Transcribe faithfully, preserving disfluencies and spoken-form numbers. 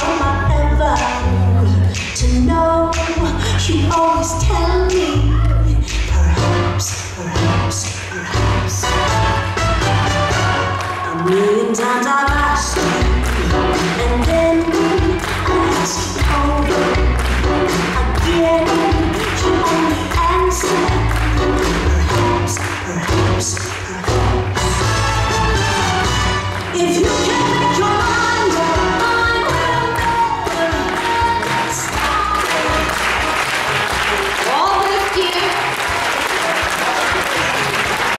am I ever to know? You always tell me, perhaps, perhaps, perhaps. A million times I've asked you, and then I ask you over again.